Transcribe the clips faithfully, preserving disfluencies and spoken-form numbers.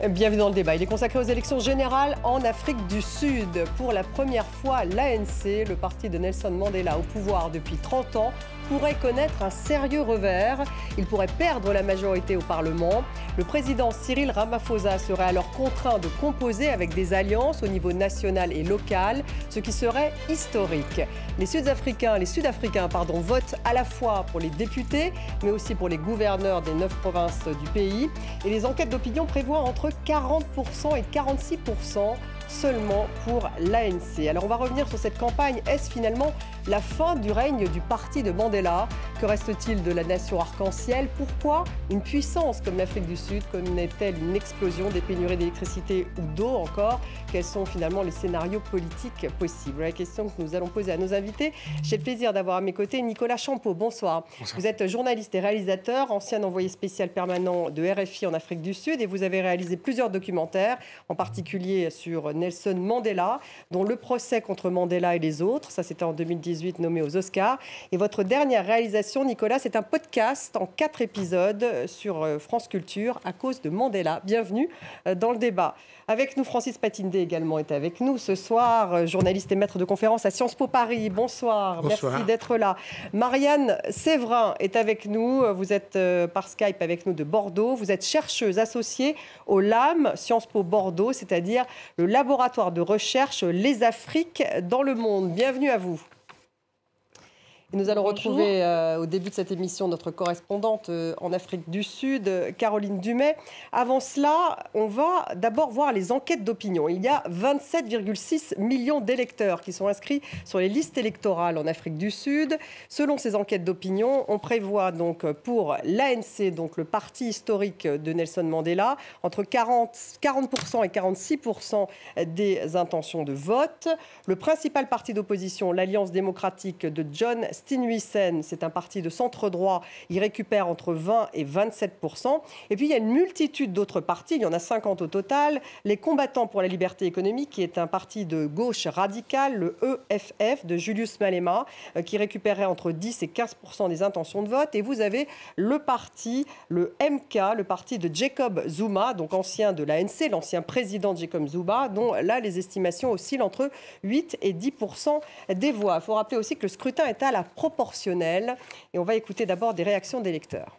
Bienvenue dans le débat. Il est consacré aux élections générales en Afrique du Sud. Pour la première fois, l'A N C, le parti de Nelson Mandela au pouvoir depuis trente ans, pourrait connaître un sérieux revers. Il pourrait perdre la majorité au Parlement. Le président Cyril Ramaphosa serait alors contraint de composer avec des alliances au niveau national et local, ce qui serait historique. Les Sud-Africains, les Sud-Africains, pardon, votent à la fois pour les députés, mais aussi pour les gouverneurs des neuf provinces du pays. Et les enquêtes d'opinion prévoient entre quarante pour cent et quarante-six pour cent seulement pour l'A N C. Alors on va revenir sur cette campagne. Est-ce finalement la fin du règne du parti de Mandela? Que reste-t-il de la nation arc-en-ciel? Pourquoi une puissance comme l'Afrique du Sud connaît-elle une explosion des pénuries d'électricité ou d'eau encore? Quels sont finalement les scénarios politiques possibles? La question que nous allons poser à nos invités. J'ai le plaisir d'avoir à mes côtés Nicolas Champeau. Bonsoir. Bonsoir. Vous êtes journaliste et réalisateur, ancien envoyé spécial permanent de R F I en Afrique du Sud, et vous avez réalisé plusieurs documentaires, en particulier sur Nelson Mandela, dont Le procès contre Mandela et les autres. Ça, c'était en deux mille dix-huit, nommé aux Oscars. Et votre dernière réalisation, Nicolas, c'est un podcast en quatre épisodes sur France Culture à cause de Mandela. Bienvenue dans le débat. Avec nous, Francis Patindé également est avec nous ce soir, journaliste et maître de conférence à Sciences Po Paris. Bonsoir, Bonsoir. Merci d'être là. Marianne Séverin est avec nous. Vous êtes par Skype avec nous de Bordeaux. Vous êtes chercheuse associée au L A M, Sciences Po Bordeaux, c'est-à-dire le laboratoire de recherche Les Afriques dans le monde. Bienvenue à vous. Et nous allons Bonjour. retrouver euh, au début de cette émission notre correspondante euh, en Afrique du Sud, Caroline Dumais. Avant cela, on va d'abord voir les enquêtes d'opinion. Il y a vingt-sept virgule six millions d'électeurs qui sont inscrits sur les listes électorales en Afrique du Sud. Selon ces enquêtes d'opinion, on prévoit donc pour l'A N C, donc le parti historique de Nelson Mandela, entre quarante pour cent et quarante-six pour cent des intentions de vote. Le principal parti d'opposition, l'Alliance démocratique de John Steenhuisen, c'est un parti de centre-droit, il récupère entre vingt et vingt-sept pour cent. Et puis il y a une multitude d'autres partis, il y en a cinquante au total. Les Combattants pour la liberté économique, qui est un parti de gauche radicale, le E F F de Julius Malema, qui récupérait entre dix et quinze pour cent des intentions de vote. Et vous avez le parti, le M K, le parti de Jacob Zuma, donc ancien de l'A N C, l'ancien président Jacob Zuma, dont là les estimations oscillent entre huit et dix pour cent des voix. Il faut rappeler aussi que le scrutin est à la proportionnelle. Et on va écouter d'abord des réactions d'électeurs.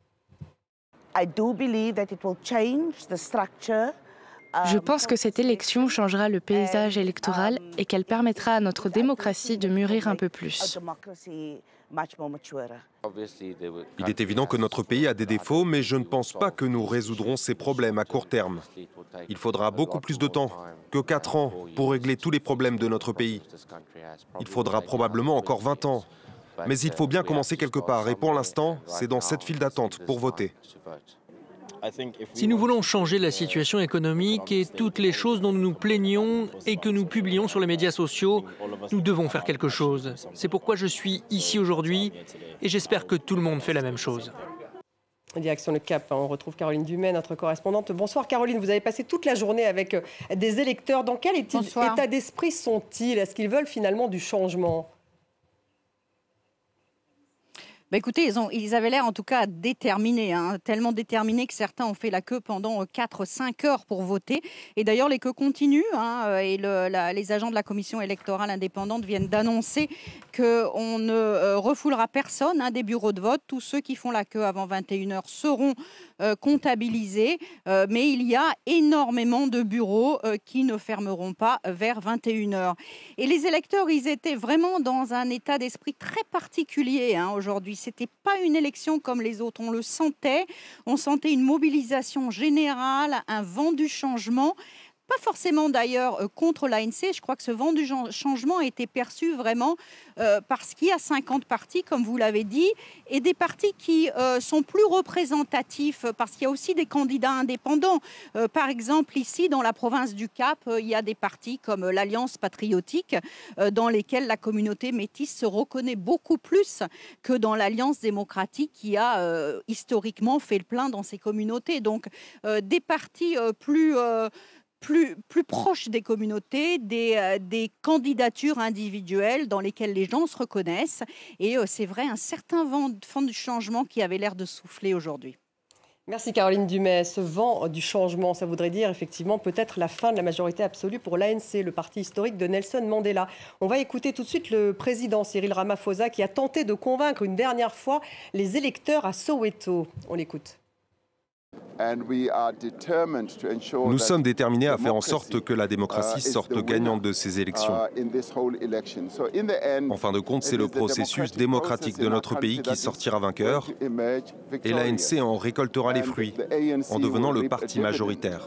Je pense que cette élection changera le paysage électoral et qu'elle permettra à notre démocratie de mûrir un peu plus. Il est évident que notre pays a des défauts, mais je ne pense pas que nous résoudrons ces problèmes à court terme. Il faudra beaucoup plus de temps que quatre ans pour régler tous les problèmes de notre pays. Il faudra probablement encore vingt ans. Mais il faut bien commencer quelque part. Et pour l'instant, c'est dans cette file d'attente pour voter. Si nous voulons changer la situation économique et toutes les choses dont nous nous plaignons et que nous publions sur les médias sociaux, nous devons faire quelque chose. C'est pourquoi je suis ici aujourd'hui et j'espère que tout le monde fait la même chose. Direction le Cap, on retrouve Caroline Dumais, notre correspondante. Bonsoir Caroline, vous avez passé toute la journée avec des électeurs. Dans quel état d'esprit sont-ils? Est-ce qu'ils veulent finalement du changement? Bah écoutez, ils, ont, ils avaient l'air en tout cas déterminés, hein, tellement déterminés que certains ont fait la queue pendant quatre à cinq heures pour voter. Et d'ailleurs, les queues continuent hein, et le, la, les agents de la commission électorale indépendante viennent d'annoncer qu'on ne euh, refoulera personne hein, des bureaux de vote. Tous ceux qui font la queue avant vingt et une heures seront euh, comptabilisés. Euh, mais il y a énormément de bureaux euh, qui ne fermeront pas vers vingt et une heures. Et les électeurs, ils étaient vraiment dans un état d'esprit très particulier hein, aujourd'hui. C'était pas une élection comme les autres, on le sentait, on sentait une mobilisation générale, un vent du changement. Pas forcément d'ailleurs euh, contre l'A N C, je crois que ce vent du changement a été perçu vraiment euh, parce qu'il y a cinquante partis, comme vous l'avez dit, et des partis qui euh, sont plus représentatifs parce qu'il y a aussi des candidats indépendants. Euh, par exemple, ici, dans la province du Cap, euh, il y a des partis comme euh, l'Alliance patriotique, euh, dans lesquels la communauté métisse se reconnaît beaucoup plus que dans l'Alliance démocratique qui a euh, historiquement fait le plein dans ces communautés. Donc, euh, des partis euh, plus... Euh, Plus, plus proche des communautés, des, euh, des candidatures individuelles dans lesquelles les gens se reconnaissent. Et euh, c'est vrai, un certain vent, vent du changement qui avait l'air de souffler aujourd'hui. Merci Caroline Dumais. Ce vent du changement, ça voudrait dire effectivement peut-être la fin de la majorité absolue pour l'A N C, le parti historique de Nelson Mandela. On va écouter tout de suite le président Cyril Ramaphosa qui a tenté de convaincre une dernière fois les électeurs à Soweto. On l'écoute. Nous sommes déterminés à faire en sorte que la démocratie sorte gagnante de ces élections. En fin de compte, c'est le processus démocratique de notre pays qui sortira vainqueur et l'A N C en récoltera les fruits en devenant le parti majoritaire.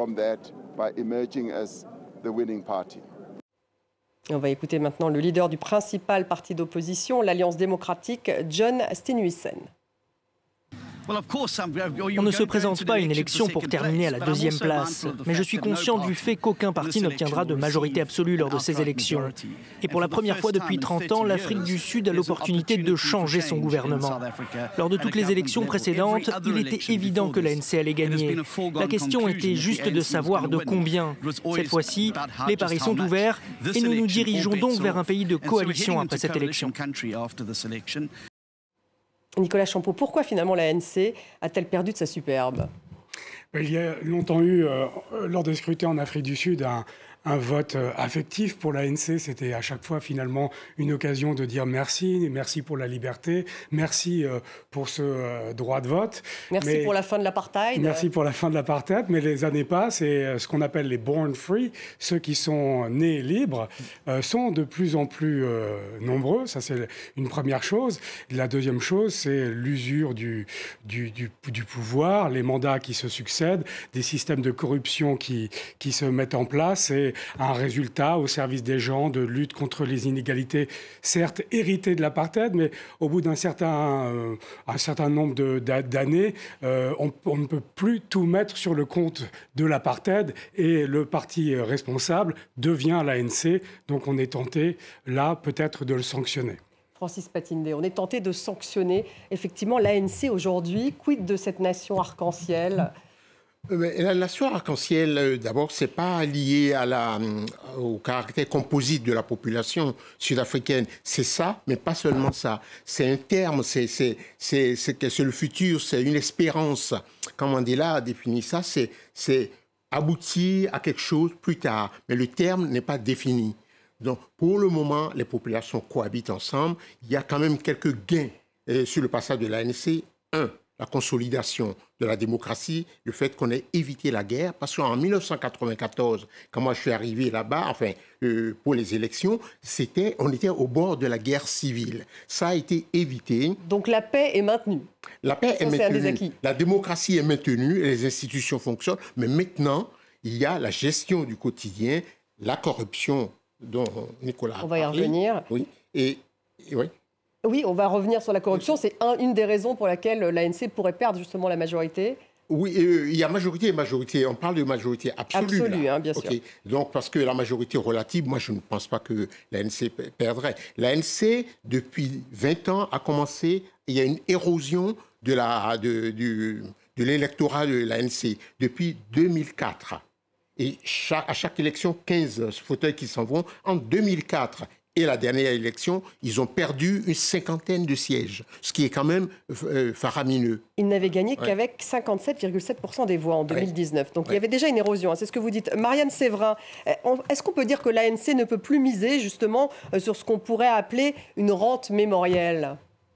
On va écouter maintenant le leader du principal parti d'opposition, l'Alliance démocratique, John Steenhuisen. On ne se présente pas à une élection pour terminer à la deuxième place, mais je suis conscient du fait qu'aucun parti n'obtiendra de majorité absolue lors de ces élections. Et pour la première fois depuis trente ans, l'Afrique du Sud a l'opportunité de changer son gouvernement. Lors de toutes les élections précédentes, il était évident que l'A N C allait gagner. La question était juste de savoir de combien. Cette fois-ci, les paris sont ouverts et nous nous dirigeons donc vers un pays de coalition après cette élection. Nicolas Champeau, pourquoi finalement la N C a-t-elle perdu de sa superbe? Il y a longtemps eu, euh, lors des scrutins en Afrique du Sud, un, un vote affectif pour l'A N C. C'était à chaque fois finalement une occasion de dire merci, merci pour la liberté, merci euh, pour ce euh, droit de vote. Merci mais, pour la fin de l'apartheid. Merci pour la fin de l'apartheid, mais les années passent et ce qu'on appelle les born free, ceux qui sont nés libres, euh, sont de plus en plus euh, nombreux. Ça, c'est une première chose. La deuxième chose, c'est l'usure du, du, du, du pouvoir, les mandats qui se succèdent, des systèmes de corruption qui, qui se mettent en place et un résultat au service des gens de lutte contre les inégalités, certes héritées de l'apartheid, mais au bout d'un certain, euh, un certain nombre d'années, euh, on, on ne peut plus tout mettre sur le compte de l'apartheid et le parti responsable devient l'A N C. Donc on est tenté, là, peut-être de le sanctionner. Francis Patindé, on est tenté de sanctionner effectivement l'A N C aujourd'hui. Quid de cette nation arc-en-ciel ? La nation arc-en-ciel, d'abord, ce n'est pas lié à la, au caractère composite de la population sud-africaine. C'est ça, mais pas seulement ça. C'est un terme, c'est le futur, c'est une espérance. Comme Mandela a défini ça, c'est aboutir à quelque chose plus tard. Mais le terme n'est pas défini. Donc, pour le moment, les populations cohabitent ensemble. Il y a quand même quelques gains euh, sur le passage de l'A N C. Un, la consolidation de la démocratie, le fait qu'on ait évité la guerre, parce qu'en mille neuf cent quatre-vingt-quatorze, quand moi je suis arrivé là-bas, enfin, euh, pour les élections, c'était, on était au bord de la guerre civile. Ça a été évité. Donc la paix est maintenue. La paix Ça, est maintenue. Un des acquis. La démocratie est maintenue, les institutions fonctionnent, mais maintenant, il y a la gestion du quotidien, la corruption dont Nicolas a parlé. On va y revenir. Oui, et, et oui. Oui, on va revenir sur la corruption. C'est un, une des raisons pour laquelle l'A N C pourrait perdre justement la majorité. Oui, euh, il y a majorité et majorité. On parle de majorité absolue. Absolue, hein, bien okay. sûr. Donc, parce que la majorité relative, moi, je ne pense pas que l'A N C perdrait. L'A N C, depuis vingt ans, a commencé, il y a une érosion de la, de, du, de l'électorat de l'A N C depuis deux mille quatre. Et chaque, à chaque élection, quinze fauteuils qui s'en vont. En deux mille quatre et la dernière élection, ils ont perdu une cinquantaine de sièges, ce qui est quand même euh, faramineux. Ils n'avaient gagné ouais. qu'avec cinquante-sept virgule sept pour cent des voix en deux mille dix-neuf. Ouais. Donc ouais. il y avait déjà une érosion, hein, c'est ce que vous dites. Marianne Séverin, est-ce qu'on peut dire que l'A N C ne peut plus miser justement sur ce qu'on pourrait appeler une rente mémorielle ?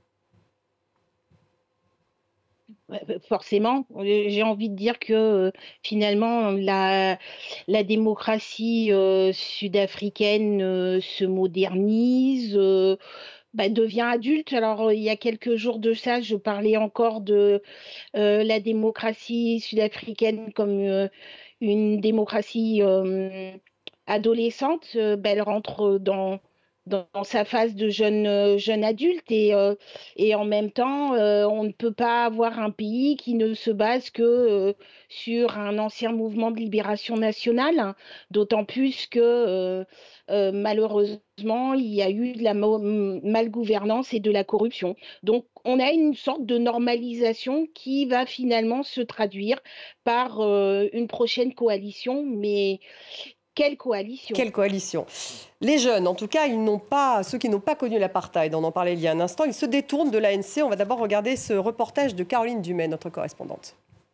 Forcément, j'ai envie de dire que euh, finalement la, la démocratie euh, sud-africaine euh, se modernise, euh, bah, devient adulte. Alors il y a quelques jours de ça, je parlais encore de euh, la démocratie sud-africaine comme euh, une démocratie euh, adolescente. Euh, bah, elle rentre dans dans sa phase de jeune, euh, jeune adulte et, euh, et en même temps, euh, on ne peut pas avoir un pays qui ne se base que euh, sur un ancien mouvement de libération nationale, hein, d'autant plus que euh, euh, malheureusement, il y a eu de la malgouvernance et de la corruption. Donc, on a une sorte de normalisation qui va finalement se traduire par euh, une prochaine coalition, mais... Quelle coalition ? Quelle coalition ? Les jeunes, en tout cas, ils n'ont pas, ceux qui n'ont pas connu l'apartheid, on en parlait il y a un instant, ils se détournent de l'A N C. On va d'abord regarder ce reportage de Caroline Dumais, notre correspondante.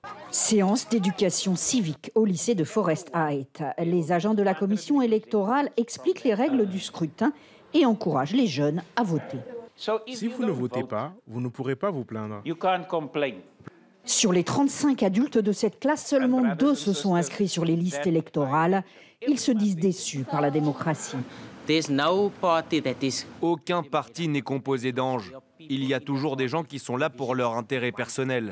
Séance d'éducation civique au lycée de Forest Heights. Les agents de la commission électorale expliquent les règles du scrutin et encouragent les jeunes à voter. Si vous ne votez pas, vous ne pourrez pas vous plaindre. Sur les trente-cinq adultes de cette classe, seulement deux se sont inscrits sur les listes électorales. Ils se disent déçus par la démocratie. Aucun parti n'est composé d'anges. Il y a toujours des gens qui sont là pour leur intérêt personnel.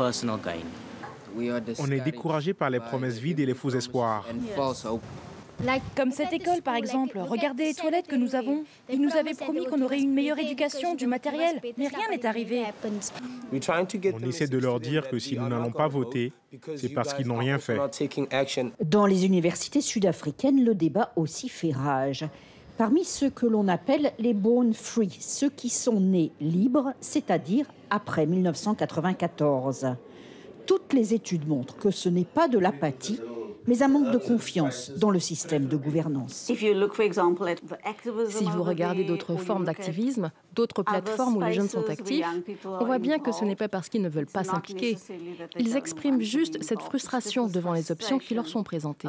On est découragé par les promesses vides et les faux espoirs. Comme cette école, par exemple. Regardez les toilettes que nous avons. Ils nous avaient promis qu'on aurait une meilleure éducation, du matériel, mais rien n'est arrivé. On essaie de leur dire que si nous n'allons pas voter, c'est parce qu'ils n'ont rien fait. Dans les universités sud-africaines, le débat aussi fait rage. Parmi ceux que l'on appelle les born free, ceux qui sont nés libres, c'est-à-dire après mille neuf cent quatre-vingt-quatorze. Toutes les études montrent que ce n'est pas de l'apathie, mais un manque de confiance dans le système de gouvernance. Si vous regardez d'autres formes d'activisme, d'autres plateformes où les jeunes sont actifs, on voit bien que ce n'est pas parce qu'ils ne veulent pas s'impliquer. Ils expriment juste cette frustration devant les options qui leur sont présentées.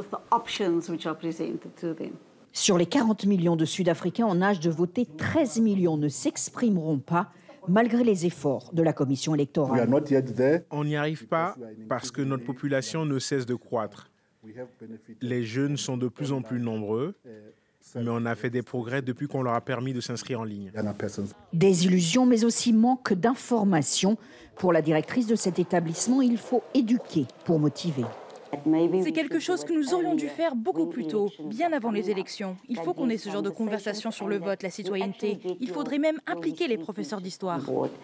Sur les quarante millions de Sud-Africains en âge de voter, treize millions ne s'exprimeront pas, malgré les efforts de la commission électorale. On n'y arrive pas parce que notre population ne cesse de croître. Les jeunes sont de plus en plus nombreux, mais on a fait des progrès depuis qu'on leur a permis de s'inscrire en ligne. Des illusions, mais aussi manque d'informations. Pour la directrice de cet établissement, il faut éduquer pour motiver. C'est quelque chose que nous aurions dû faire beaucoup plus tôt, bien avant les élections. Il faut qu'on ait ce genre de conversation sur le vote, la citoyenneté. Il faudrait même impliquer les professeurs d'histoire.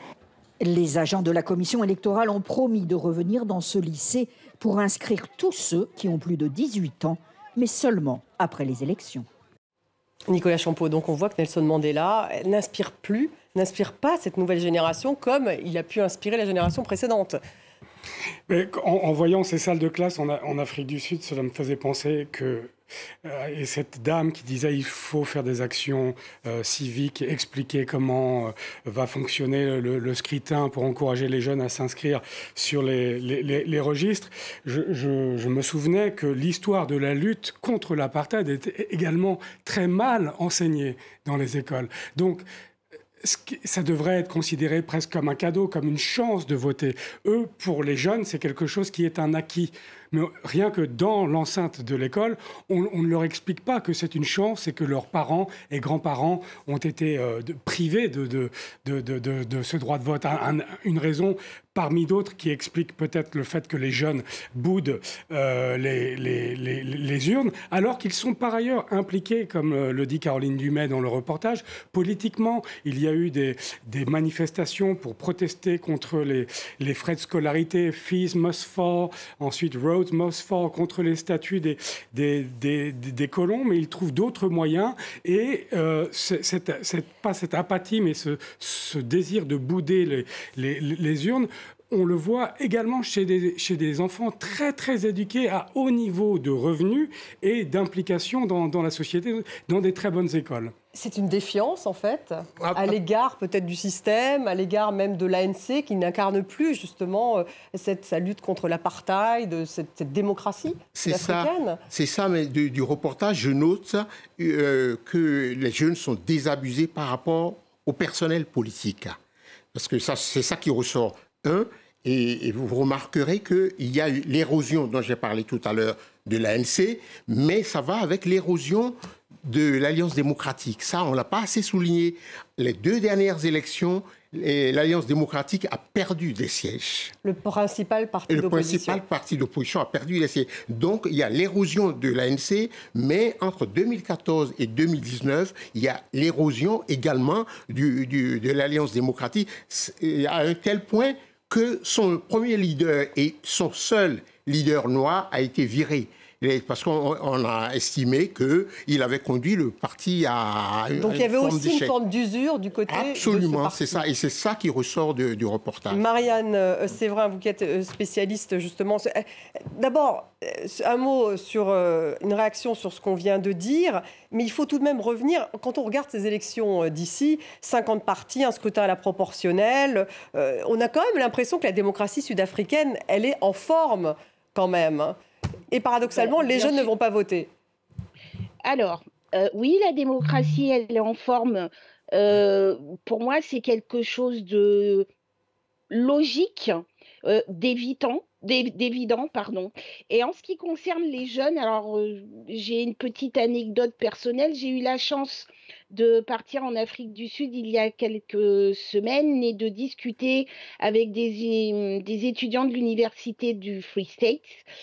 Les agents de la commission électorale ont promis de revenir dans ce lycée pour inscrire tous ceux qui ont plus de dix-huit ans, mais seulement après les élections. Nicolas Champeau, donc on voit que Nelson Mandela n'inspire plus, n'inspire pas cette nouvelle génération comme il a pu inspirer la génération précédente. Mais en, en voyant ces salles de classe en, en Afrique du Sud, cela me faisait penser que euh, et cette dame qui disait il faut faire des actions euh, civiques, expliquer comment euh, va fonctionner le, le scrutin pour encourager les jeunes à s'inscrire sur les, les, les, les registres. Je, je, je me souvenais que l'histoire de la lutte contre l'apartheid était également très mal enseignée dans les écoles. Donc, ça devrait être considéré presque comme un cadeau, comme une chance de voter. Eux, pour les jeunes, c'est quelque chose qui est un acquis. Mais rien que dans l'enceinte de l'école, on, on ne leur explique pas que c'est une chance et que leurs parents et grands-parents ont été euh, de, privés de, de, de, de, de, de ce droit de vote. Un, un, une raison parmi d'autres qui explique peut-être le fait que les jeunes boudent euh, les, les, les, les urnes, alors qu'ils sont par ailleurs impliqués, comme euh, le dit Caroline Dumais dans le reportage, politiquement. Il y a eu des, des manifestations pour protester contre les, les frais de scolarité, Fees Must Fall, ensuite Roads Must Fall, contre les statuts des, des, des, des, des colons, mais ils trouvent d'autres moyens. Et euh, c'est, c'est, c'est pas cette apathie, mais ce, ce désir de bouder les, les, les urnes, on le voit également chez des, chez des enfants très, très éduqués à haut niveau de revenus et d'implication dans, dans la société, dans des très bonnes écoles. C'est une défiance, en fait, à l'égard peut-être du système, à l'égard même de l'A N C, qui n'incarne plus, justement, cette, sa lutte contre l'apartheid, cette, cette démocratie africaine. C'est ça, mais du, du reportage, je note euh, que les jeunes sont désabusés par rapport au personnel politique. Parce que ça, c'est ça qui ressort. Un, et, et vous remarquerez qu'il y a eu l'érosion dont j'ai parlé tout à l'heure de l'A N C, mais ça va avec l'érosion de l'Alliance démocratique. Ça, on ne l'a pas assez souligné. Les deux dernières élections, l'Alliance démocratique a perdu des sièges. Le principal parti d'opposition. Le d'opposition. principal parti d'opposition a perdu des sièges. Donc, il y a l'érosion de l'A N C, mais entre deux mille quatorze et deux mille dix-neuf, il y a l'érosion également du, du, de l'Alliance démocratique à un tel point que son premier leader et son seul leader noir a été viré. parce qu'on a estimé qu'il avait conduit le parti à Donc il y avait aussi une forme d'usure du côté Absolument, de ce c'est ça. Et c'est ça qui ressort de, du reportage. Marianne euh, Séverin, vous qui êtes spécialiste justement. D'abord, un mot sur euh, une réaction sur ce qu'on vient de dire. Mais il faut tout de même revenir, quand on regarde ces élections d'ici, cinquante partis, un scrutin à la proportionnelle, euh, on a quand même l'impression que la démocratie sud-africaine, elle est en forme quand même. Et paradoxalement, ben, les jeunes sûr. ne vont pas voter. Alors, euh, oui, la démocratie, elle est en forme. Euh, pour moi, c'est quelque chose de logique, euh, d'évitant. d'évident, pardon. Et en ce qui concerne les jeunes, alors euh, j'ai une petite anecdote personnelle. J'ai eu la chance de partir en Afrique du Sud il y a quelques semaines et de discuter avec des, des étudiants de l'université du Free State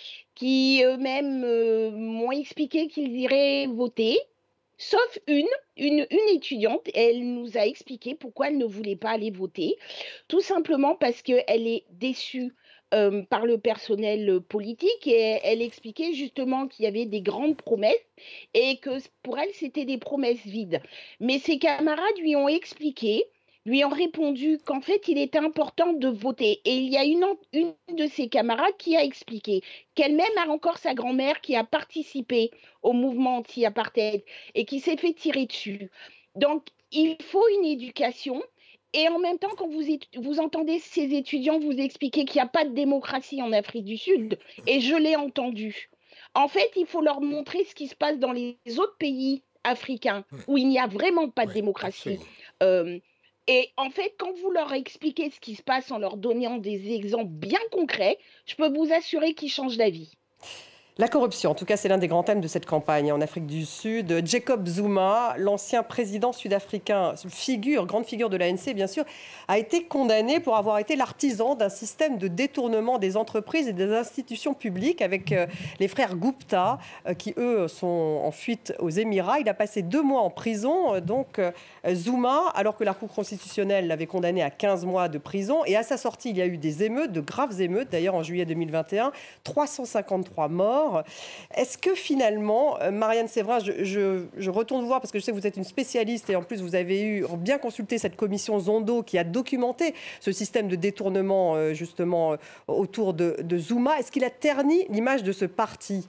qui eux-mêmes euh, m'ont expliqué qu'ils iraient voter. Sauf une, une, une étudiante, elle nous a expliqué pourquoi elle ne voulait pas aller voter. Tout simplement parce qu'elle est déçue Euh, par le personnel politique et elle expliquait justement qu'il y avait des grandes promesses et que pour elle, c'était des promesses vides. Mais ses camarades lui ont expliqué, lui ont répondu qu'en fait, il était important de voter. Et il y a une, une de ses camarades qui a expliqué qu'elle-même a encore sa grand-mère qui a participé au mouvement anti-apartheid et qui s'est fait tirer dessus. Donc, il faut une éducation. Et en même temps, quand vous, vous entendez ces étudiants vous expliquer qu'il n'y a pas de démocratie en Afrique du Sud, et je l'ai entendu, en fait, il faut leur montrer ce qui se passe dans les autres pays africains où il n'y a vraiment pas de démocratie. Euh, et en fait, quand vous leur expliquez ce qui se passe en leur donnant des exemples bien concrets, je peux vous assurer qu'ils changent d'avis. La corruption, en tout cas, c'est l'un des grands thèmes de cette campagne en Afrique du Sud. Jacob Zuma, l'ancien président sud-africain, figure, grande figure de l'A N C, bien sûr, a été condamné pour avoir été l'artisan d'un système de détournement des entreprises et des institutions publiques avec euh, les frères Gupta, euh, qui, eux, sont en fuite aux Émirats. Il a passé deux mois en prison, euh, donc euh, Zuma, alors que la Cour constitutionnelle l'avait condamné à quinze mois de prison. Et à sa sortie, il y a eu des émeutes, de graves émeutes, d'ailleurs en juillet deux mille vingt et un, trois cent cinquante-trois morts. Est-ce que finalement, Marianne Séverin, je, je, je retourne vous voir parce que je sais que vous êtes une spécialiste et en plus vous avez eu bien consulté cette commission Zondo qui a documenté ce système de détournement justement autour de, de Zuma. Est-ce qu'il a terni l'image de ce parti?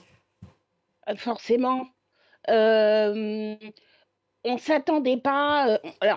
Forcément. Euh, on ne s'attendait pas... Euh, alors,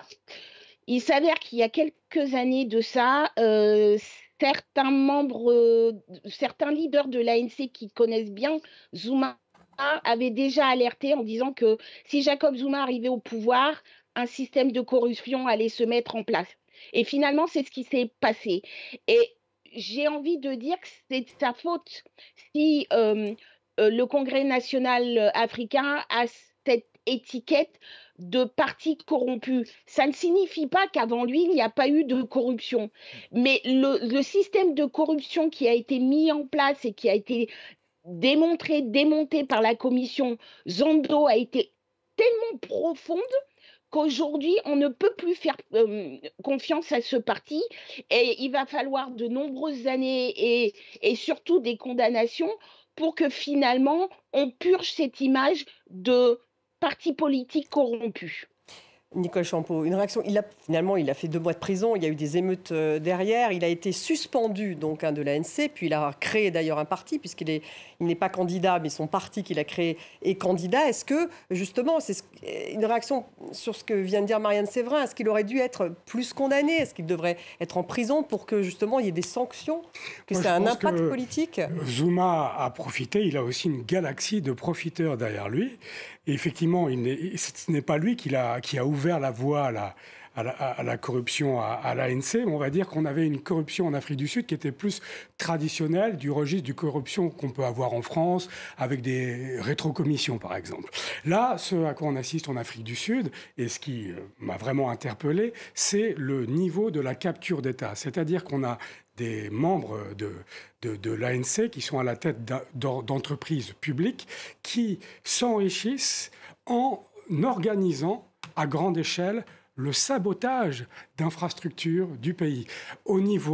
il s'avère qu'il y a quelques années de ça... Euh, Certains membres, euh, certains leaders de l'A N C qui connaissent bien Zuma avaient déjà alerté en disant que si Jacob Zuma arrivait au pouvoir, un système de corruption allait se mettre en place. Et finalement, c'est ce qui s'est passé. Et j'ai envie de dire que c'est de sa faute si euh, euh, le Congrès national africain a cette étiquette de parti corrompu. Ça ne signifie pas qu'avant lui, il n'y a pas eu de corruption. Mais le, le système de corruption qui a été mis en place et qui a été démontré, démonté par la commission Zondo a été tellement profonde qu'aujourd'hui, on ne peut plus faire euh, confiance à ce parti et il va falloir de nombreuses années et, et surtout des condamnations pour que finalement, on purge cette image de parti politique corrompu. Nicole Champeau, une réaction. Il a, finalement, il a fait deux mois de prison. Il y a eu des émeutes euh, derrière. Il a été suspendu donc hein, de l'A N C. Puis il a créé d'ailleurs un parti, puisqu'il est, il n'est pas candidat, mais son parti qu'il a créé est candidat. Est-ce que, justement, c'est une réaction sur ce que vient de dire Marianne Séverin, est-ce qu'il aurait dû être plus condamné? Est-ce qu'il devrait être en prison pour que, justement, il y ait des sanctions? Que Moi, c'est un impact politique? Zuma a profité. Il a aussi une galaxie de profiteurs derrière lui. Et effectivement, il n'est, ce n'est pas lui qui a, qui a ouvert la voie à la, à la, à la corruption à, à l'A N C. On va dire qu'on avait une corruption en Afrique du Sud qui était plus traditionnelle, du registre du corruption qu'on peut avoir en France, avec des rétrocommissions, par exemple. Là, ce à quoi on assiste en Afrique du Sud, et ce qui m'a vraiment interpellé, c'est le niveau de la capture d'État. C'est-à-dire qu'on a des membres de, de, de l'A N C qui sont à la tête d'entreprises publiques qui s'enrichissent en organisant à grande échelle le sabotage d'infrastructures du pays, au niveau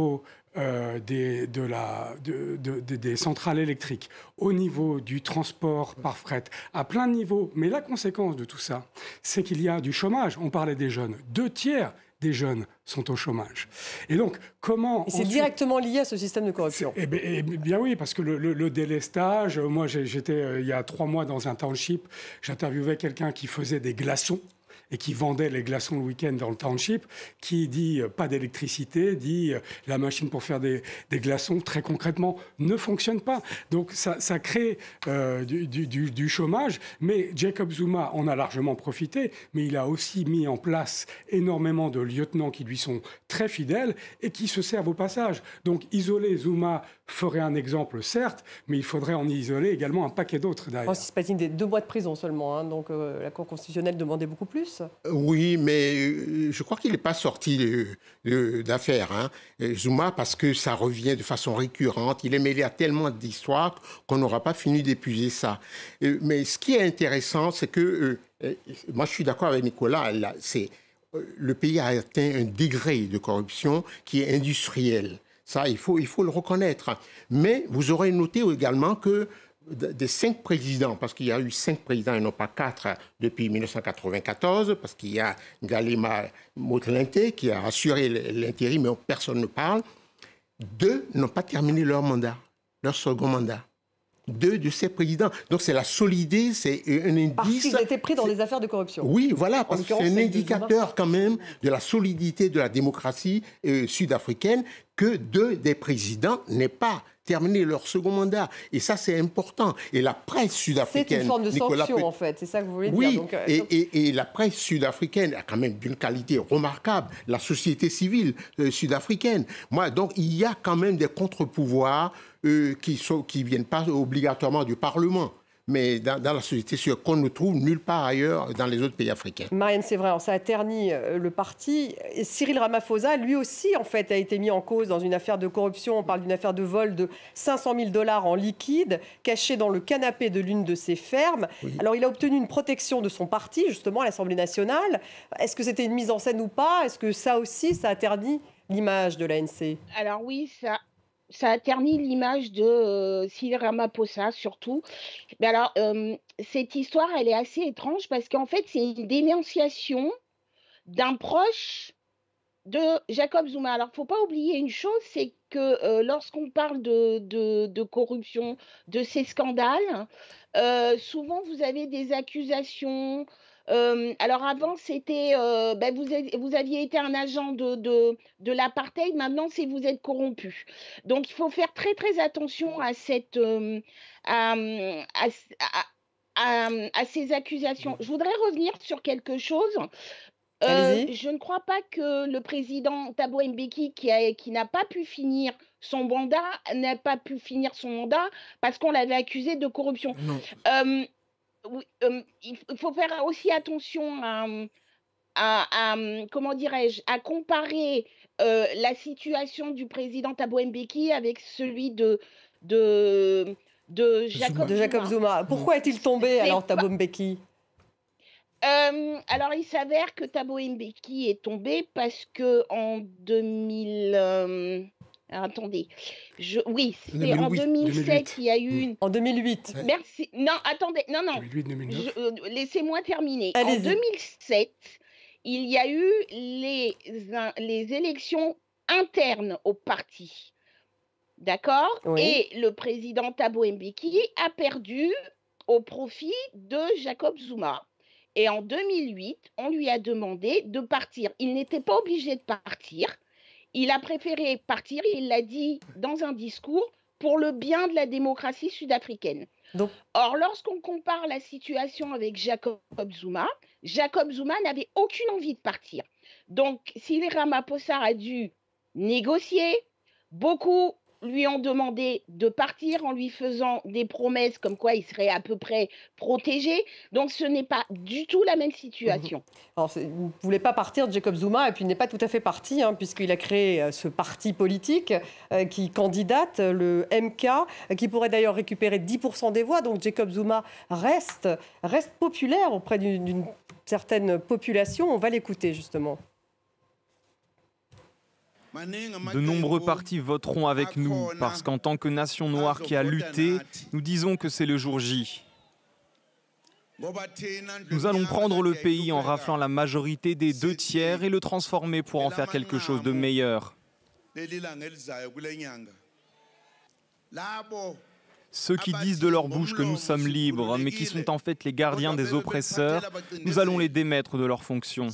euh, des, de la, de, de, de, des centrales électriques, au niveau du transport par fret, à plein de niveaux. Mais la conséquence de tout ça, c'est qu'il y a du chômage. On parlait des jeunes. Deux tiers des jeunes sont au chômage. Et donc, comment... Et c'est ensuite... directement lié à ce système de corruption. Eh bien, eh bien oui, parce que le, le, le délestage, moi j'étais euh, il y a trois mois dans un township, j'interviewais quelqu'un qui faisait des glaçons et qui vendait les glaçons le week-end dans le township, qui dit euh, pas d'électricité, dit euh, la machine pour faire des, des glaçons, très concrètement, ne fonctionne pas. Donc ça, ça crée euh, du, du, du chômage, mais Jacob Zuma en a largement profité, mais il a aussi mis en place énormément de lieutenants qui lui sont très fidèles et qui se servent au passage. Donc isoler Zuma ferait un exemple, certes, mais il faudrait en isoler également un paquet d'autres derrière. Francis Patine, des deux mois de prison seulement, hein, donc euh, la Cour constitutionnelle demandait beaucoup plus. Oui, mais je crois qu'il n'est pas sorti d'affaire, hein, Zuma, parce que ça revient de façon récurrente. Il est mêlé à tellement d'histoires qu'on n'aura pas fini d'épuiser ça. Mais ce qui est intéressant, c'est que, moi je suis d'accord avec Nicolas, là, c'est, le pays a atteint un degré de corruption qui est industriel. Ça, il faut, il faut le reconnaître. Mais vous aurez noté également que des cinq présidents, parce qu'il y a eu cinq présidents et non pas quatre depuis mille neuf cent quatre-vingt-quatorze, parce qu'il y a Ngalema Motlinte qui a assuré l'intérim, mais personne ne parle, deux n'ont pas terminé leur mandat, leur second mandat. Deux de ces présidents. Donc c'est la solidité, c'est un indice... Parce qu'ils étaient pris dans des affaires de corruption. Oui, voilà, parce que c'est un indicateur quand même de la solidité de la démocratie euh, sud-africaine que deux des présidents n'aient pas terminé leur second mandat. Et ça, c'est important. Et la presse sud-africaine... C'est une forme de Nicolas sanction, Pe... en fait. C'est ça que vous voulez oui, dire. Donc, euh, et, donc... et, et la presse sud-africaine a quand même d'une qualité remarquable. La société civile euh, sud-africaine. Moi, donc, il y a quand même des contre-pouvoirs euh, qui ne qui viennent pas obligatoirement du Parlement, mais dans, dans la société civile, qu'on ne trouve nulle part ailleurs dans les autres pays africains. Marianne Sévrin, ça a terni le parti. Et Cyril Ramaphosa, lui aussi, en fait, a été mis en cause dans une affaire de corruption. On parle d'une affaire de vol de cinq cent mille dollars en liquide, caché dans le canapé de l'une de ses fermes. Oui. Alors, il a obtenu une protection de son parti, justement, à l'Assemblée nationale. Est-ce que c'était une mise en scène ou pas? Est-ce que ça aussi, ça a terni l'image de l'A N C? Alors oui, ça... Ça a terni l'image de euh, Cyril Ramaphosa, surtout. Mais alors, euh, cette histoire, elle est assez étrange parce qu'en fait, c'est une dénonciation d'un proche de Jacob Zuma. Alors, il ne faut pas oublier une chose, c'est que euh, lorsqu'on parle de, de, de corruption, de ces scandales, euh, souvent, vous avez des accusations... Euh, alors avant, c'était euh, ben vous, vous aviez été un agent de, de, de l'apartheid, maintenant c'est vous êtes corrompu. Donc il faut faire très très attention à, cette, euh, à, à, à, à ces accusations. Je voudrais revenir sur quelque chose. Euh, je ne crois pas que le président Thabo Mbeki, qui, a, qui n'a pas pu finir son mandat, n'a pas pu finir son mandat parce qu'on l'avait accusé de corruption. Non. Euh, Oui, euh, il faut faire aussi attention à, à, à comment dirais-je, à comparer euh, la situation du président Thabo Mbeki avec celui de, de, de Jacob, de Jacob Zuma. Zuma. Pourquoi est-il tombé alors Thabo Mbeki? Euh, alors, il s'avère que Thabo Mbeki est tombé parce que en deux mille... Euh, alors, attendez, je, oui, c'est en deux mille sept qu'il y a eu une... En deux mille huit. Merci. Non, attendez, non, non. deux mille huit, deux mille neuf. Euh, laissez-moi terminer. En deux mille sept, il y a eu les, les élections internes au parti. D'accord? Oui. Et le président Thabo Mbeki a perdu au profit de Jacob Zuma. Et en deux mille huit, on lui a demandé de partir. Il n'était pas obligé de partir. Il a préféré partir, il l'a dit dans un discours, pour le bien de la démocratie sud-africaine. Donc... Or, lorsqu'on compare la situation avec Jacob Zuma, Jacob Zuma n'avait aucune envie de partir. Donc, Cyril Ramaphosa a dû négocier. Beaucoup lui ont demandé de partir en lui faisant des promesses comme quoi il serait à peu près protégé. Donc, ce n'est pas du tout la même situation. Alors, vous ne voulez pas partir de Jacob Zuma, et puis il n'est pas tout à fait parti, hein, puisqu'il a créé ce parti politique euh, qui candidate, le M K, qui pourrait d'ailleurs récupérer dix pour cent des voix. Donc, Jacob Zuma reste, reste populaire auprès d'une, d'une certaine population. On va l'écouter, justement. De nombreux partis voteront avec nous parce qu'en tant que nation noire qui a lutté, nous disons que c'est le jour J. Nous allons prendre le pays en raflant la majorité des deux tiers et le transformer pour en faire quelque chose de meilleur. Ceux qui disent de leur bouche que nous sommes libres, mais qui sont en fait les gardiens des oppresseurs, nous allons les démettre de leurs fonctions.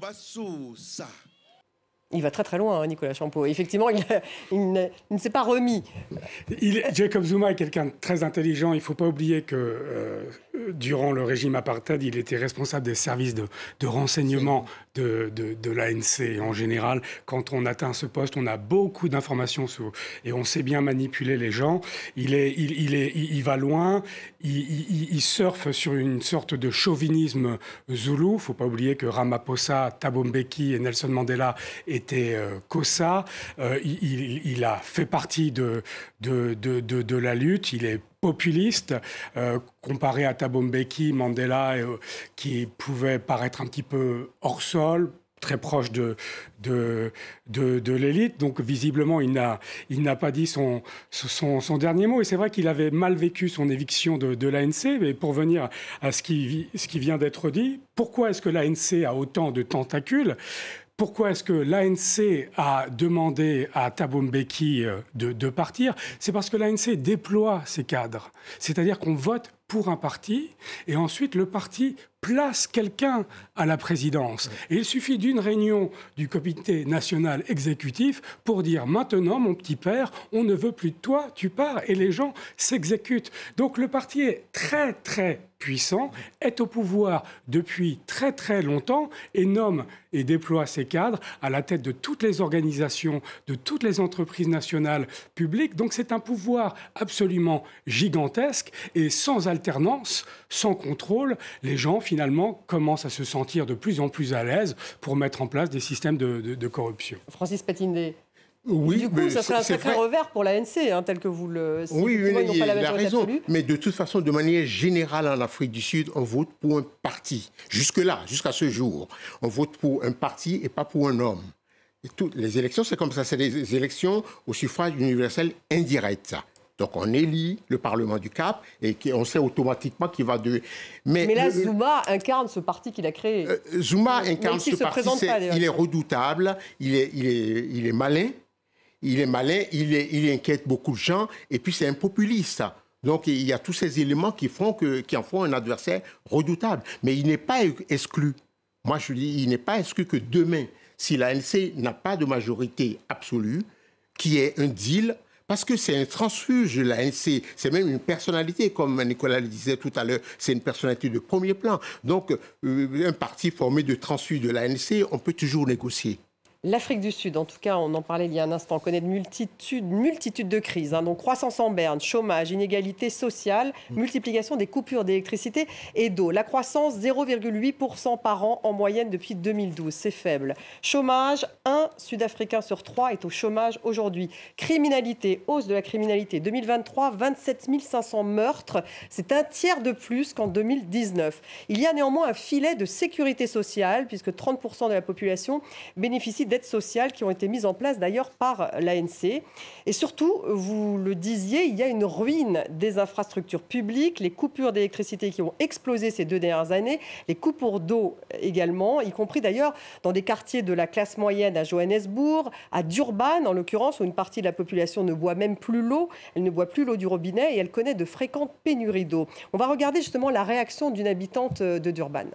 Il va très très loin, hein, Nicolas Champeau. Effectivement, il, a, il, ne, il ne s'est pas remis. Il, Jacob Zuma est quelqu'un de très intelligent. Il ne faut pas oublier que euh, durant le régime apartheid, il était responsable des services de, de renseignement de, de, de l'A N C. En général, quand on atteint ce poste, on a beaucoup d'informations sur, et on sait bien manipuler les gens. Il, est, il, il, est, il, il va loin. Il, il, il surfe sur une sorte de chauvinisme zoulou. Il ne faut pas oublier que Ramaphosa, Thabo Mbeki et Nelson Mandela était euh, Kossa. Euh, il, il, il a fait partie de, de, de, de, de la lutte. Il est populiste, euh, comparé à Thabo Mbeki, Mandela, euh, qui pouvait paraître un petit peu hors sol, très proche de, de, de, de l'élite. Donc, visiblement, il n'a, il n'a pas dit son, son, son dernier mot. Et c'est vrai qu'il avait mal vécu son éviction de, de l'A N C. Mais pour venir à ce qui, ce qui vient d'être dit, pourquoi est-ce que l'A N C a autant de tentacules ? Pourquoi est-ce que l'A N C a demandé à Thabo Mbeki de, de partir ? C'est parce que l'A N C déploie ses cadres. C'est-à-dire qu'on vote pour un parti et ensuite le parti place quelqu'un à la présidence. Et il suffit d'une réunion du comité national exécutif pour dire « Maintenant, mon petit père, on ne veut plus de toi, tu pars » et les gens s'exécutent. Donc le parti est très, très puissant, est au pouvoir depuis très, très longtemps et nomme et déploie ses cadres à la tête de toutes les organisations, de toutes les entreprises nationales publiques. Donc c'est un pouvoir absolument gigantesque et sans alternance, sans contrôle, les gens finalement commencent à se sentir de plus en plus à l'aise pour mettre en place des systèmes de, de, de corruption. Francis Patindé. Oui, du coup, ça serait un sacré revers pour l'A N C, hein, tel que vous le... Si oui, oui, il a, il a raison. Absolue. Mais de toute façon, de manière générale, en Afrique du Sud, on vote pour un parti. Jusque-là, jusqu'à ce jour, on vote pour un parti et pas pour un homme. Et toutes les élections, c'est comme ça. C'est des élections au suffrage universel indirect. Donc on élit le Parlement du Cap et on sait automatiquement qu'il va de... Mais, Mais là, le, Zuma incarne ce parti qu'il a créé. Euh, Zuma incarne ce parti. Est, il est redoutable, il est, il est, il est malin. Il est malin, il, est, il inquiète beaucoup de gens, et puis c'est un populiste. Donc il y a tous ces éléments qui, font que, qui en font un adversaire redoutable. Mais il n'est pas exclu. Moi je dis, il n'est pas exclu que demain, si l'A N C n'a pas de majorité absolue, qui est un deal, parce que c'est un transfuge, l'A N C, c'est même une personnalité, comme Nicolas le disait tout à l'heure, c'est une personnalité de premier plan. Donc euh, un parti formé de transfuges de l'A N C, on peut toujours négocier. L'Afrique du Sud, en tout cas, on en parlait il y a un instant, connaît de multitude, multitude de crises. Hein, donc croissance en berne, chômage, inégalité sociale, multiplication des coupures d'électricité et d'eau. La croissance, zéro virgule huit pour cent par an en moyenne depuis deux mille douze. C'est faible. Chômage, un Sud-Africain sur trois est au chômage aujourd'hui. Criminalité, hausse de la criminalité. deux mille vingt-trois, vingt-sept mille cinq cents meurtres. C'est un tiers de plus qu'en deux mille dix-neuf. Il y a néanmoins un filet de sécurité sociale, puisque trente pour cent de la population bénéficie d'aides sociales qui ont été mises en place d'ailleurs par l'A N C. Et surtout, vous le disiez, il y a une ruine des infrastructures publiques, les coupures d'électricité qui ont explosé ces deux dernières années, les coupures d'eau également, y compris d'ailleurs dans des quartiers de la classe moyenne à Johannesburg, à Durban en l'occurrence, où une partie de la population ne boit même plus l'eau, elle ne boit plus l'eau du robinet et elle connaît de fréquentes pénuries d'eau. On va regarder justement la réaction d'une habitante de Durban.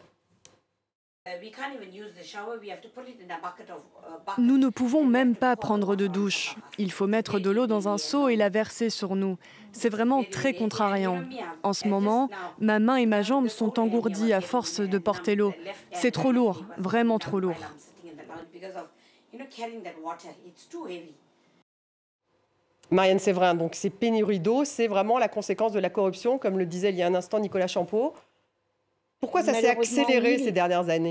Nous ne pouvons même pas prendre de douche. Il faut mettre de l'eau dans un seau et la verser sur nous. C'est vraiment très contrariant. En ce moment, ma main et ma jambe sont engourdies à force de porter l'eau. C'est trop lourd, vraiment trop lourd. Marianne Séverin, donc ces pénuries d'eau, c'est vraiment la conséquence de la corruption, comme le disait il y a un instant Nicolas Champeau. Pourquoi ça s'est accéléré oui. ces dernières années ?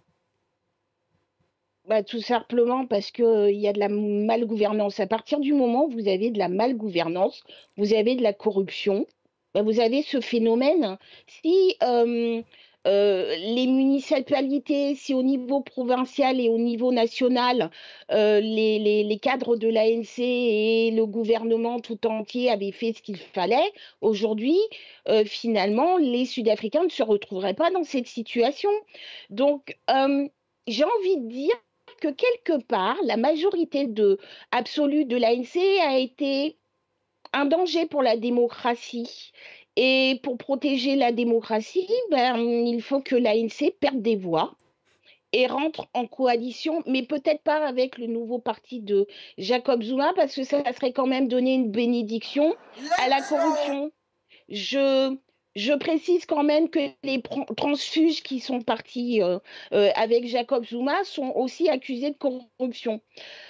Bah, tout simplement parce qu'il euh, y a de la malgouvernance. À partir du moment où vous avez de la malgouvernance, vous avez de la corruption, bah, vous avez ce phénomène. Si euh, Euh, les municipalités, si au niveau provincial et au niveau national, euh, les, les, les cadres de l'A N C et le gouvernement tout entier avaient fait ce qu'il fallait, aujourd'hui, euh, finalement, les Sud-Africains ne se retrouveraient pas dans cette situation. Donc, euh, j'ai envie de dire que quelque part, la majorité de, absolue de l'A N C a été un danger pour la démocratie. Et pour protéger la démocratie, ben, il faut que l'A N C perde des voix et rentre en coalition, mais peut-être pas avec le nouveau parti de Jacob Zuma, parce que ça serait quand même donner une bénédiction à la corruption. Je, je précise quand même que les transfuges qui sont partis euh, euh, avec Jacob Zuma sont aussi accusés de corruption.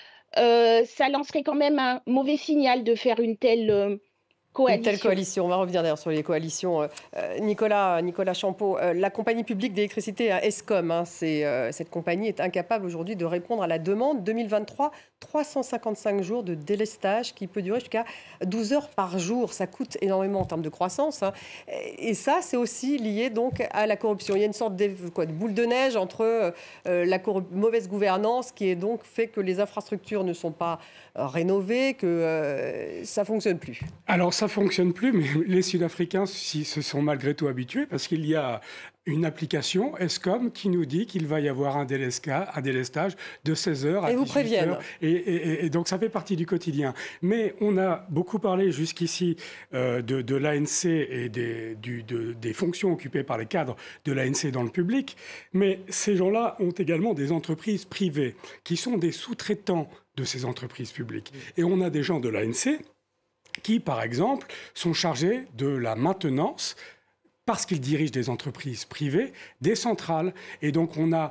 Euh, ça lancerait quand même un mauvais signal de faire une telle... Euh, Coalition. Une telle coalition. On va revenir d'ailleurs sur les coalitions. Euh, Nicolas, Nicolas Champeau, euh, la compagnie publique d'électricité Eskom, hein, c'est, euh, cette compagnie est incapable aujourd'hui de répondre à la demande. deux mille vingt-trois, trois cent cinquante-cinq jours de délestage qui peut durer jusqu'à douze heures par jour. Ça coûte énormément en termes de croissance. Hein. Et ça, c'est aussi lié donc à la corruption. Il y a une sorte de, quoi, de boule de neige entre euh, la mauvaise gouvernance qui est donc fait que les infrastructures ne sont pas euh, rénovées, que euh, ça ne fonctionne plus. Alors, ça ne fonctionne plus, mais les Sud-Africains s'y se sont malgré tout habitués parce qu'il y a une application, Eskom, qui nous dit qu'il va y avoir un, délesca, un délestage de seize heures à dix-huit heures. Et, et, et donc, ça fait partie du quotidien. Mais on a beaucoup parlé jusqu'ici euh, de, de l'A N C et des, du, de, des fonctions occupées par les cadres de l'A N C dans le public. Mais ces gens-là ont également des entreprises privées qui sont des sous-traitants de ces entreprises publiques. Et on a des gens de l'A N C qui, par exemple, sont chargés de la maintenance, parce qu'ils dirigent des entreprises privées, des centrales. Et donc, on a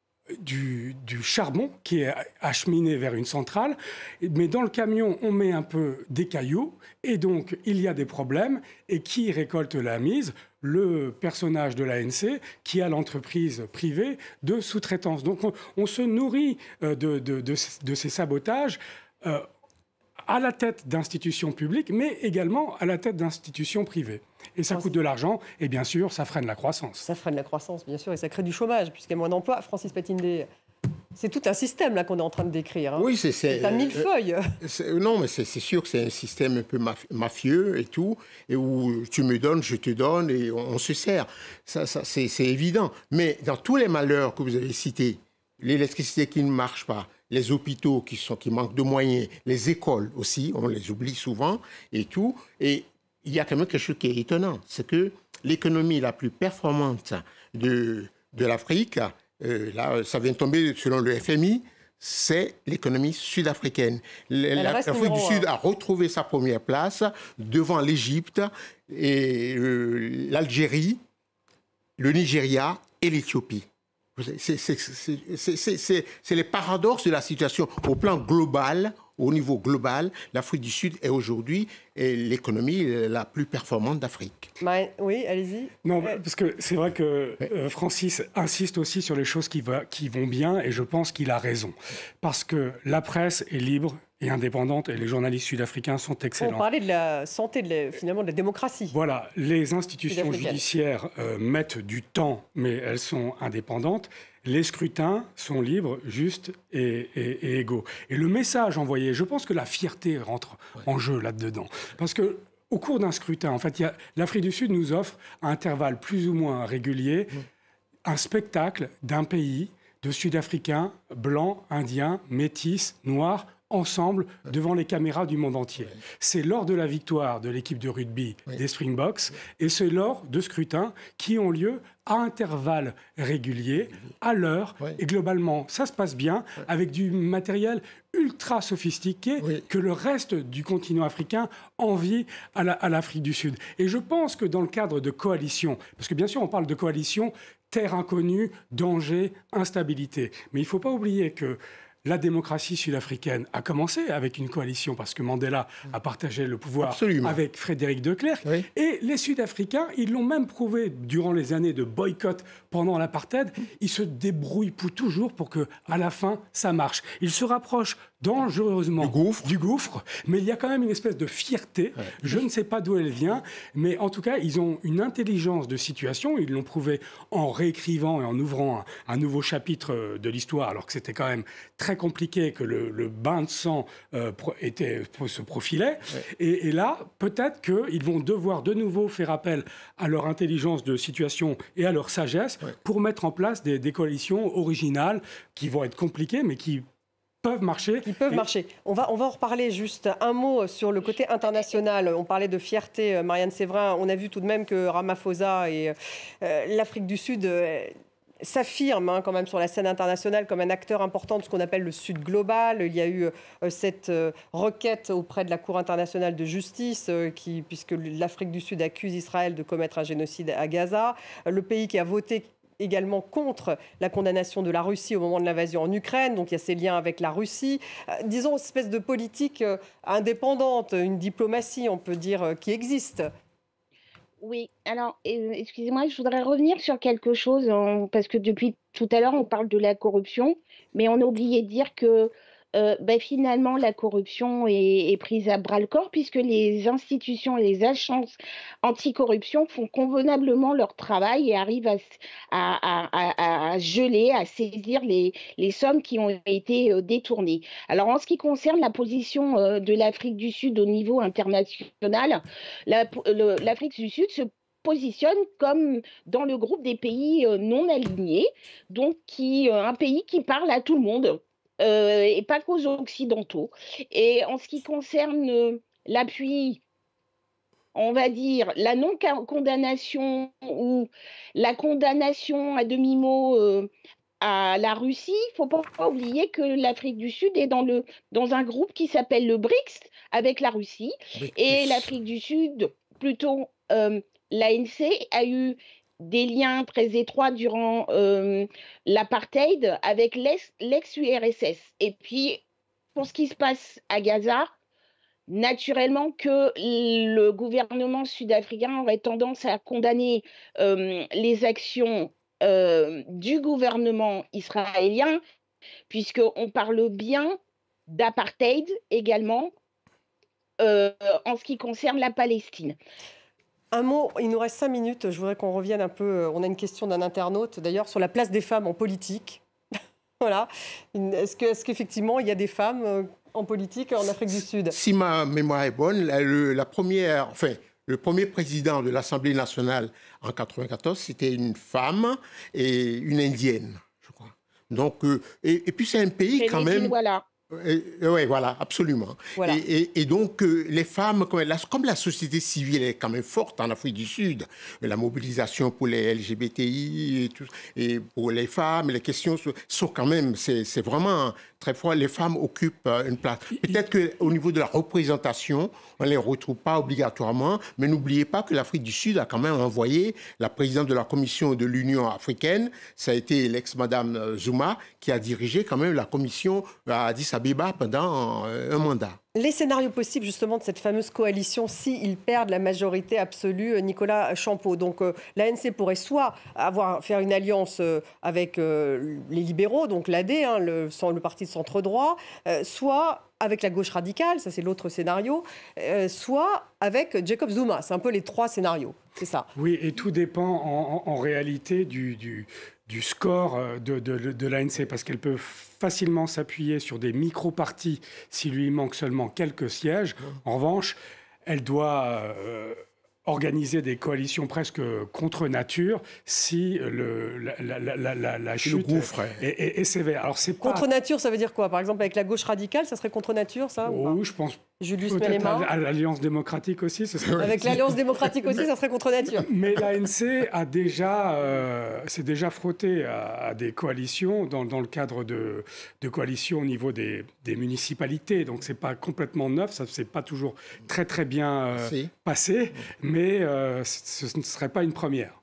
du, du charbon qui est acheminé vers une centrale, mais dans le camion, on met un peu des cailloux, et donc, il y a des problèmes. Et qui récolte la mise ? Le personnage de l'A N C qui a l'entreprise privée de sous-traitance. Donc, on, on se nourrit de, de, de, de ces sabotages euh, à la tête d'institutions publiques, mais également à la tête d'institutions privées. Et ça coûte de l'argent, et bien sûr, ça freine la croissance. Ça freine la croissance, bien sûr, et ça crée du chômage, puisqu'il y a moins d'emplois. Francis Patindé, c'est tout un système là qu'on est en train de décrire. Hein. Oui, c'est... C'est un millefeuille. Euh, non, mais c'est sûr que c'est un système un peu mafieux et tout, et où tu me donnes, je te donne, et on, on se sert. Ça, ça, c'est évident. Mais dans tous les malheurs que vous avez cités, l'électricité qui ne marche pas, les hôpitaux qui, sont, qui manquent de moyens, les écoles aussi, on les oublie souvent, et tout. Et il y a quand même quelque chose qui est étonnant, c'est que l'économie la plus performante de, de l'Afrique, euh, là, ça vient de tomber selon le F M I, c'est l'économie sud-africaine. L'Afrique du Sud a retrouvé sa première place devant l'Égypte, et euh, l'Algérie, le Nigeria et l'Éthiopie. C'est les paradoxes de la situation au plan global. Au niveau global, l'Afrique du Sud est aujourd'hui l'économie la plus performante d'Afrique. Oui, allez-y. Non, parce que c'est vrai que euh, Francis insiste aussi sur les choses qui, va, qui vont bien, et je pense qu'il a raison. Parce que la presse est libre et indépendante, et les journalistes sud-africains sont excellents. On parlait de la santé, de la, finalement, de la démocratie. Voilà, les institutions judiciaires euh, mettent du temps, mais elles sont indépendantes. Les scrutins sont libres, justes et, et, et égaux. Et le message envoyé, je pense que la fierté rentre ouais. en jeu là-dedans. Parce que au cours d'un scrutin, en fait, l'Afrique du Sud nous offre à intervalles plus ou moins réguliers mmh. un spectacle d'un pays de Sud-Africains, blancs, indiens, métis, noirs, ensemble devant les caméras du monde entier. Oui. C'est lors de la victoire de l'équipe de rugby oui. des Springboks oui. et c'est lors de scrutins qui ont lieu à intervalles réguliers, à l'heure, oui. et globalement, ça se passe bien oui. avec du matériel ultra sophistiqué oui. que le reste du continent africain envie à l'Afrique la, du Sud. Et je pense que dans le cadre de coalition, parce que bien sûr on parle de coalition, terre inconnue, danger, instabilité, mais il ne faut pas oublier que la démocratie sud-africaine a commencé avec une coalition parce que Mandela a partagé le pouvoir Absolument. avec Frédéric de Klerk. Oui. Et les Sud-Africains, ils l'ont même prouvé durant les années de boycott pendant l'apartheid. Ils se débrouillent pour toujours pour que, à la fin, ça marche. Ils se rapprochent dangereusement du gouffre. du gouffre, mais il y a quand même une espèce de fierté. Ouais. Je ne sais pas d'où elle vient, mais en tout cas, ils ont une intelligence de situation. Ils l'ont prouvé en réécrivant et en ouvrant un, un nouveau chapitre de l'histoire, alors que c'était quand même très compliqué, que le, le bain de sang euh, était, se profilait. Ouais. Et, et là, peut-être qu'ils vont devoir de nouveau faire appel à leur intelligence de situation et à leur sagesse ouais. pour mettre en place des, des coalitions originales qui vont être compliquées, mais qui peuvent marcher. Qui peuvent et... marcher. On va, on va en reparler juste un mot sur le côté international. On parlait de fierté, Marianne Séverin. On a vu tout de même que Ramaphosa et euh, l'Afrique du Sud... Euh, s'affirme hein, quand même sur la scène internationale comme un acteur important de ce qu'on appelle le Sud global. Il y a eu euh, cette euh, requête auprès de la Cour internationale de justice, euh, qui, puisque l'Afrique du Sud accuse Israël de commettre un génocide à Gaza. Euh, le pays qui a voté également contre la condamnation de la Russie au moment de l'invasion en Ukraine. Donc il y a ces liens avec la Russie. Euh, disons, une espèce de politique euh, indépendante, une diplomatie, on peut dire, euh, qui existe. Oui, alors, excusez-moi, je voudrais revenir sur quelque chose, hein, parce que depuis tout à l'heure, on parle de la corruption, mais on a oublié de dire que euh, ben, finalement, la corruption est, est prise à bras-le-corps, puisque les institutions et les agences anticorruption font convenablement leur travail et arrivent à, à, à, à geler, à saisir les, les sommes qui ont été euh, détournées. Alors, en ce qui concerne la position euh, de l'Afrique du Sud au niveau international, l'Afrique du Sud se positionne comme dans le groupe des pays euh, non alignés, donc qui, euh, un pays qui parle à tout le monde. Euh, et pas qu'aux Occidentaux. Et en ce qui concerne euh, l'appui, on va dire, la non-condamnation ou la condamnation à demi-mot euh, à la Russie, il ne faut pas oublier que l'Afrique du Sud est dans, le, dans un groupe qui s'appelle le BRICS avec la Russie. BRICS. Et l'Afrique du Sud, plutôt euh, l'A N C, a eu des liens très étroits durant euh, l'apartheid avec l'ex-U R S S. Et puis, pour ce qui se passe à Gaza, naturellement que le gouvernement sud-africain aurait tendance à condamner euh, les actions euh, du gouvernement israélien, puisqu'on parle bien d'apartheid également euh, en ce qui concerne la Palestine. Un mot, il nous reste cinq minutes, je voudrais qu'on revienne un peu, on a une question d'un internaute d'ailleurs sur la place des femmes en politique. Voilà. Est-ce que, est-ce qu'effectivement il y a des femmes en politique en Afrique du Sud? Si ma mémoire est bonne, la, le, la première, enfin, le premier président de l'Assemblée nationale en quatre-vingt-quatorze, c'était une femme et une indienne, je crois. Donc, euh, et, et puis c'est un pays quand même... Voilà. Oui, voilà, absolument. Voilà. Et, et, et donc, euh, les femmes, comme la, comme la société civile est quand même forte en Afrique du Sud, la mobilisation pour les L G B T I et, tout, et pour les femmes, les questions sont quand même, c'est, c'est vraiment très fort. Les femmes occupent une place. Peut-être qu'au niveau de la représentation, on ne les retrouve pas obligatoirement, mais n'oubliez pas que l'Afrique du Sud a quand même envoyé la présidente de la Commission de l'Union africaine, ça a été l'ex-madame Zuma, qui a dirigé quand même la commission à Addis Abeba pendant un mandat. Les scénarios possibles justement de cette fameuse coalition s'ils perdent la majorité absolue, Nicolas Champeau. Donc euh, l'A N C pourrait soit avoir, faire une alliance euh, avec euh, les libéraux, donc l'A D, hein, le, le parti de centre-droit, euh, soit avec la gauche radicale, ça c'est l'autre scénario, euh, soit avec Jacob Zuma. C'est un peu les trois scénarios, c'est ça. Oui, et tout dépend en, en, en réalité du... du... du score de, de, de l'A N C, parce qu'elle peut facilement s'appuyer sur des micro-partis s'il lui manque seulement quelques sièges. En revanche, elle doit euh, organiser des coalitions presque contre nature si le, la, la, la, la, la chute le gouffre est, est, est, est sévère. Alors, c'est pas... Contre nature, ça veut dire quoi? Par exemple, avec la gauche radicale, ça serait contre nature, ça? Oui, je pense. Julius Peut-être Malema. à l'Alliance démocratique aussi. Ce serait... Avec l'Alliance démocratique aussi, ça serait contre nature. Mais l'A N C a déjà, euh, s'est déjà frotté à, à des coalitions dans, dans le cadre de, de coalitions au niveau des, des municipalités. Donc, ce n'est pas complètement neuf, ça ne s'est pas toujours très, très bien euh, passé, mais euh, ce ne serait pas une première.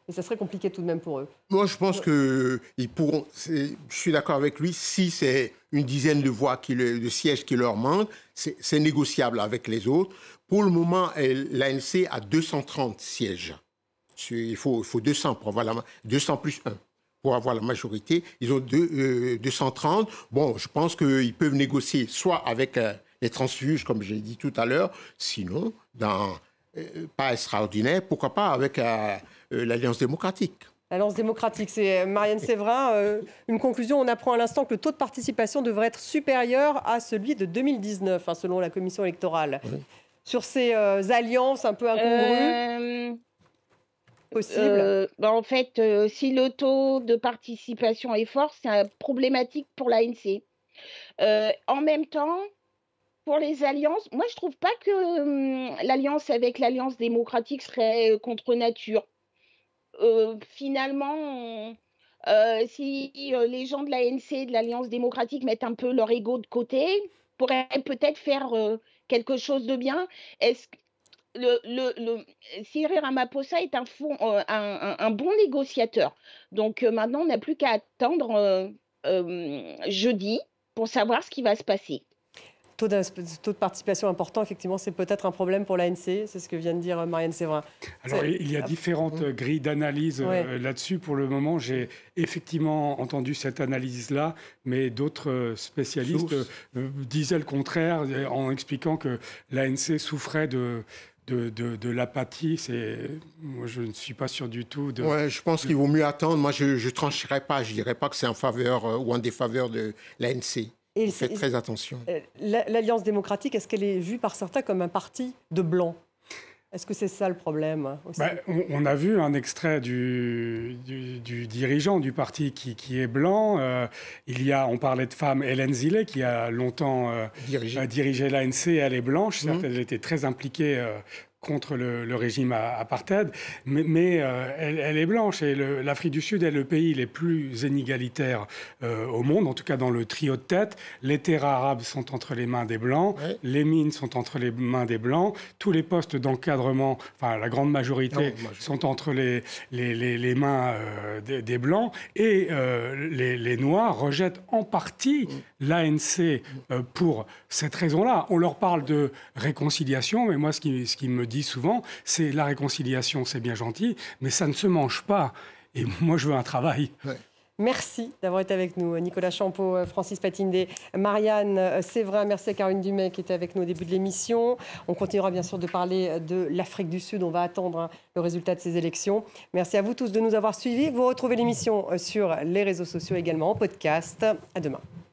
Et ça serait compliqué tout de même pour eux. Moi, je pense qu'ils pourront... Je suis d'accord avec lui, si c'est une dizaine de voix, qui le, de sièges qui leur manquent, c'est négociable avec les autres. Pour le moment, l'A N C a deux cent trente sièges. Il faut, il faut deux cents pour avoir la, deux cents plus un pour avoir la majorité. Ils ont deux, euh, deux cent trente. Bon, je pense qu'ils peuvent négocier soit avec euh, les transfuges, comme j'ai dit tout à l'heure, sinon, dans, euh, pas extraordinaire, pourquoi pas avec euh, euh, l'Alliance démocratique. L'Alliance démocratique, c'est Marianne Séverin. Euh, une conclusion, on apprend à l'instant que le taux de participation devrait être supérieur à celui de deux mille dix-neuf, hein, selon la commission électorale. Oui. Sur ces euh, alliances un peu incongrues euh... possible euh, bah En fait, euh, si le taux de participation est fort, c'est problématique pour l'A N C. Euh, en même temps, pour les alliances, moi, je ne trouve pas que euh, l'alliance avec l'Alliance démocratique serait euh, contre nature. Euh, finalement, euh, si euh, les gens de l'A N C, de l'Alliance démocratique, mettent un peu leur ego de côté, pourraient peut-être faire euh, quelque chose de bien. Est-ce que Le, le, le, Cyril Ramaphosa est un, fond, euh, un, un, un bon négociateur. Donc euh, maintenant, on n'a plus qu'à attendre euh, euh, jeudi pour savoir ce qui va se passer. Taux de, taux de participation important, effectivement, c'est peut-être un problème pour l'A N C. C'est ce que vient de dire Marianne Séverin. Alors, il y a différentes mmh. grilles d'analyse ouais. euh, là-dessus. Pour le moment, j'ai effectivement entendu cette analyse-là, mais d'autres spécialistes euh, disaient le contraire en expliquant que l'A N C souffrait de... de, de, de l'apathie. Moi, je ne suis pas sûr du tout. De... Ouais, je pense qu'il vaut mieux attendre. Moi, je ne trancherai pas. Je ne dirais pas que c'est en faveur euh, ou en défaveur de l'A N C. Et faites très attention. L'Alliance démocratique, est-ce qu'elle est vue par certains comme un parti de blancs? Est-ce que c'est ça le problème aussi? Ben, on, on a vu un extrait du, du, du dirigeant du parti qui, qui est blanc. Euh, il y a, on parlait de femme, Hélène Zillet, qui a longtemps euh, dirigé, dirigé l'A N C. Elle est blanche. Certes, mmh. elle était très impliquée euh, contre le, le régime apartheid, mais, mais euh, elle, elle est blanche. Et l'Afrique du Sud est le pays les plus inégalitaires euh, au monde, en tout cas dans le trio de tête. Les terres arabes sont entre les mains des Blancs, ouais. les mines sont entre les mains des Blancs, tous les postes d'encadrement, enfin la grande majorité, non, je... sont entre les, les, les, les mains euh, des, des Blancs, et euh, les, les Noirs rejettent en partie mmh. l'A N C euh, pour cette raison-là. On leur parle de réconciliation, mais moi ce qui, ce qui me dit souvent, c'est la réconciliation, c'est bien gentil, mais ça ne se mange pas. Et moi, je veux un travail. Ouais. Merci d'avoir été avec nous. Nicolas Champeau, Francis Patindé, Marianne Séverin. Merci à Caroline Dumais qui était avec nous au début de l'émission. On continuera bien sûr de parler de l'Afrique du Sud. On va attendre hein, le résultat de ces élections. Merci à vous tous de nous avoir suivis. Vous retrouvez l'émission sur les réseaux sociaux également en podcast. À demain.